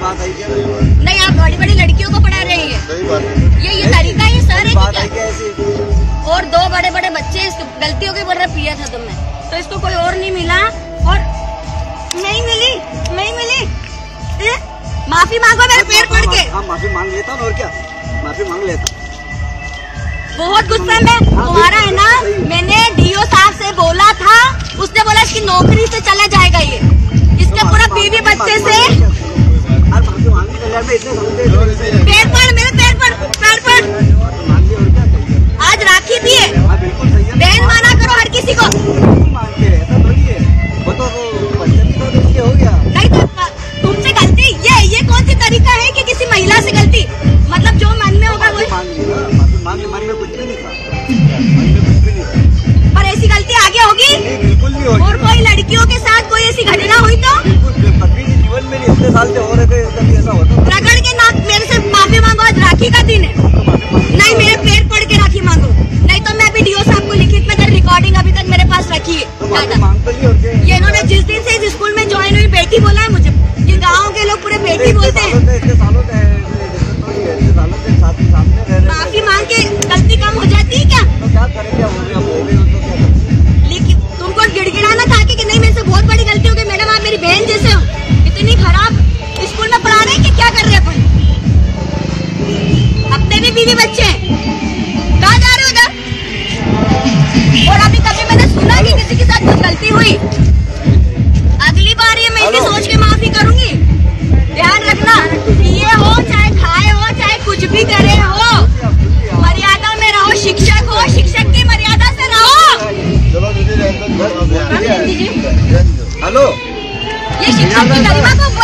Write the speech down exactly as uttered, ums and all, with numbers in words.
बात आई क्या? नहीं, आप बड़ी बड़ी लड़कियों को पढ़ा रहे हैं। सही बात है। ये ये तरीका है सर है बात आई क्या ऐसी? और दो बड़े बड़े बच्चे गलती हो गई, बोल रहे पिया था तुमने, तो इसको कोई और नहीं मिला और नहीं मिली नहीं मिली ए? माफी मांगो मेरे पैर पड़ के। हाँ माफी मांग लेता हूँ और क्या, माफी मांग लेता। बहुत गुस्सा में तुम्हारा है ना। मैंने डीओ साहब से बोला था, उसने बोला इसकी नौकरी से चला जाएगा ये, इसके पूरा बीवी बच्चे से। पैर पड़ मेरे पैर पड़ पैर पड़। आज राखी भी है, बहन माना करो हर किसी को। नहीं तो तुमसे गलती ये ये कौन सी तरीका है कि किसी महिला से गलती, मतलब जो मन में होगा वो। पर ऐसी गलती आगे होगी बिल्कुल नहीं होगी। और कोई लड़कियों के साथ कोई ऐसी घटना हुई तो जीवन में इतने साल से हो रहे थे, कभी ऐसा होता? रगड़ के नाक मेरे से माफी मांगो, आज राखी का दिन है। नहीं मेरे पेट पड़ के राखी मांगो, नहीं तो मैं अभी डीओ साहब को लिखित में रिकॉर्डिंग अभी तक मेरे पास रखी है। ये इन्होंने जिस दिन से इस स्कूल में ज्वाइन हुई बेटी बोला है मुझे, ये गाँव के लोग पूरे बेटी बोलते हैं। माफी मांग के गलती कम हो जाती है क्या? लेकिन तुमको गिड़गिड़ाना था कि नहीं मेरे से बहुत बड़ी गलती हो गई मैडम, आप मेरी बहन जैसे हो। इतनी खराब स्कूल में पढ़ा रहे हैं कि क्या कर रहे हैं अपन? अपने भी बीवी बच्चे हैं, कहाँ जा रहे हो उधर? और अभी कभी मैंने सुना कि किसी के साथ कुछ गलती हुई, अगली बार ये मैं भी सोच के माफी करूंगी। ध्यान रखना, ये हो चाहे खाए हो चाहे कुछ भी करे हो, मर्यादा में रहो। शिक्षक हो, शिक्षक की मर्यादा से रहो। हेलो, ये शिक्षक की गरिमा को